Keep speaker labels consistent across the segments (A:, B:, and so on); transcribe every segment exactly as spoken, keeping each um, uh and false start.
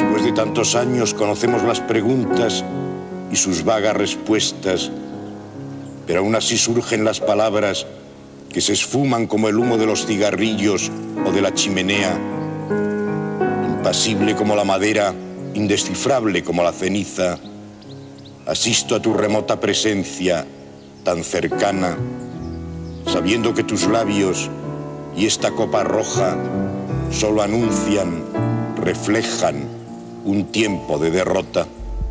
A: Después de tantos años conocemos las preguntas y sus vagas respuestas, pero aún así surgen las palabras que se esfuman como el humo de los cigarrillos o de la chimenea, impasible como la madera, indescifrable como la ceniza. Asisto a tu remota presencia, tan cercana, sabiendo que tus labios y esta copa roja solo anuncian, reflejan un tiempo de derrota.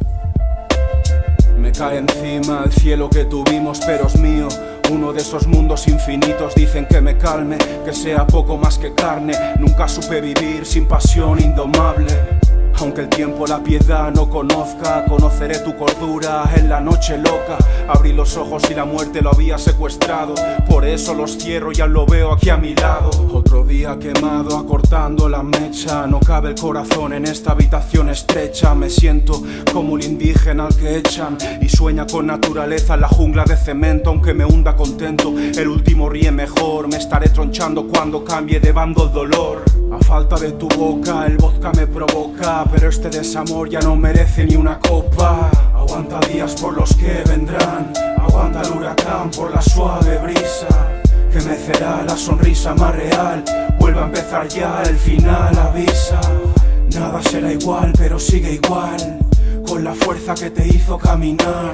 B: Me cae encima el cielo que tuvimos, pero es mío. Uno de esos mundos infinitos. Dicen que me calme, que sea poco más que carne. Nunca supe vivir sin pasión indomable. Aunque el tiempo la piedad no conozca, conoceré tu cordura en la noche loca. Abrí los ojos y la muerte lo había secuestrado, por eso los cierro, ya lo veo aquí a mi lado. Otro día quemado, acortando la mecha. No cabe el corazón en esta habitación estrecha. Me siento como un indígena al que echan y sueña con naturaleza en la jungla de cemento. Aunque me hunda contento, el último ríe mejor. Me estaré tronchando cuando cambie de bando el dolor. A falta de tu boca, el vodka me provoca, pero este desamor ya no merece ni una copa. Aguanta días por los que vendrán, aguanta el huracán por la suave brisa que mecerá la sonrisa más real. Vuelve a empezar ya, el final avisa. Nada será igual, pero sigue igual, con la fuerza que te hizo caminar.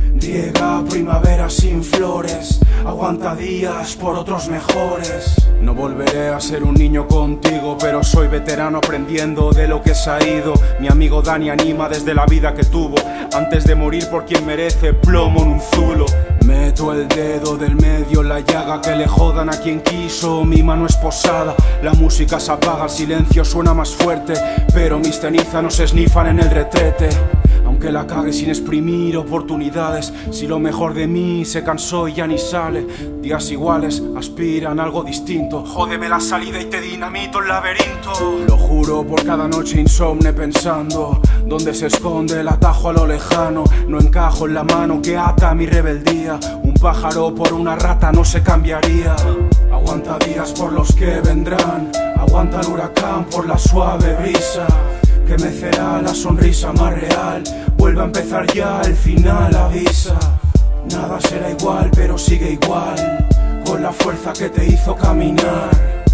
B: Riega primavera sin flores, aguanta días por otros mejores. No volveré a ser un niño contigo, pero soy veterano aprendiendo de lo que se ha ido. Mi amigo Dani anima desde la vida que tuvo, antes de morir por quien merece plomo en un zulo. Meto el dedo del medio en la llaga, que le jodan a quien quiso. Mi mano es posada, la música se apaga, el silencio suena más fuerte, pero mis cenizas no se esnifan en el retrete. Aunque la cague sin exprimir oportunidades, si lo mejor de mí se cansó y ya ni sale. Días iguales aspiran a algo distinto. Jódeme la salida y te dinamito el laberinto. Lo juro por cada noche insomne pensando dónde se esconde el atajo a lo lejano. No encajo en la mano que ata mi rebeldía. Un pájaro por una rata no se cambiaría. Aguanta días por los que vendrán, aguanta el huracán por la suave brisa que mecerá la sonrisa más real. Vuelve a empezar ya, el final avisa. Nada será igual, pero sigue igual, con la fuerza que te hizo caminar.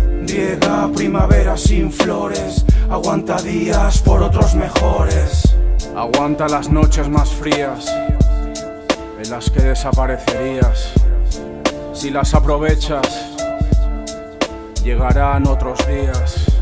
B: Riega primavera sin flores, aguanta días por otros mejores. Aguanta las noches más frías, en las que desaparecerías. Si las aprovechas, llegarán otros días.